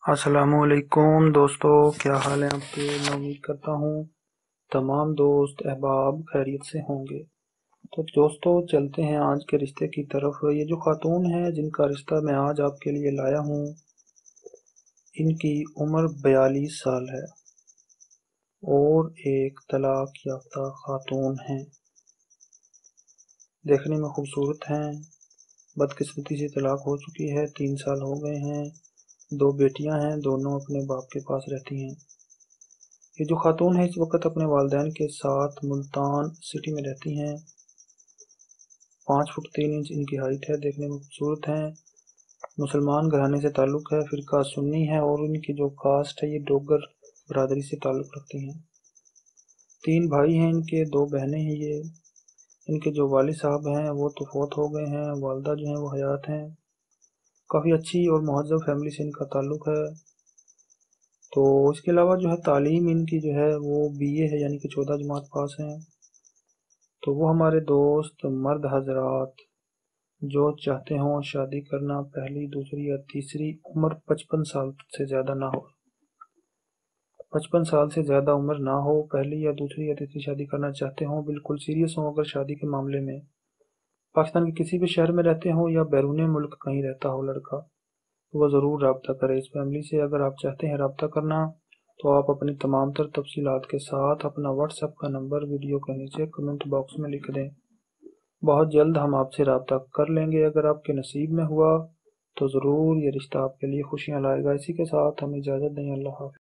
السلام علیکم دوستو، کیا حال ہے آپ کے؟ میں امید کرتا ہوں تمام دوست احباب خیریت سے ہوں گے۔ تو دوستو چلتے ہیں آج کے رشتے کی طرف۔ یہ جو خاتون ہے جن کا رشتہ میں آج آپ کے لیے لایا ہوں، ان کی عمر 42 سال ہے اور ایک طلاق یافتہ خاتون ہیں۔ دیکھنے میں خوبصورت ہیں، بدقسمتی سے طلاق ہو چکی ہے، 3 سال ہو گئے ہیں۔ 2 بیٹیاں ہیں، دونوں اپنے باپ کے پاس رہتی ہیں۔ یہ جو خاتون ہے اس وقت اپنے والدین کے ساتھ ملتان سٹی میں رہتی ہیں۔ 5 فٹ 3 انچ ان کی ہائٹ ہے، دیکھنے میں خوبصورت ہیں۔ مسلمان گھرانے سے تعلق ہے، فرقہ سنی ہے اور ان کی جو کاسٹ ہے یہ ڈوگر برادری سے تعلق رکھتی ہیں۔ 3 بھائی ہیں ان کے، 2 بہنیں ہیں۔ یہ ان کے جو والد صاحب ہیں وہ تو فوت ہو گئے ہیں، والدہ جو ہیں وہ حیات ہیں۔ کافی اچھی اور مہذب فیملی سے ان کا تعلق ہے۔ تو اس کے علاوہ جو ہے تعلیم ان کی جو ہے وہ BA ہے، یعنی کہ 14 جماعت پاس ہیں۔ تو وہ ہمارے دوست مرد حضرات جو چاہتے ہوں شادی کرنا، پہلی، دوسری یا تیسری، عمر 55 سال سے زیادہ نہ ہو، 55 سال سے زیادہ عمر نہ ہو، پہلی یا دوسری یا تیسری شادی کرنا چاہتے ہوں، بالکل سیریس ہوں اگر شادی کے معاملے میں، پاکستان کے کسی بھی شہر میں رہتے ہوں یا بیرون ملک کہیں رہتا ہو لڑکا، وہ ضرور رابطہ کرے اس فیملی سے۔ اگر آپ چاہتے ہیں رابطہ کرنا تو آپ اپنی تمام تر تفصیلات کے ساتھ اپنا واٹس ایپ کا نمبر ویڈیو کے نیچے کمنٹ باکس میں لکھ دیں۔ بہت جلد ہم آپ سے رابطہ کر لیں گے۔ اگر آپ کے نصیب میں ہوا تو ضرور یہ رشتہ آپ کے لیے خوشیاں لائے گا۔ اسی کے ساتھ ہم اجازت دیں، اللہ حافظ۔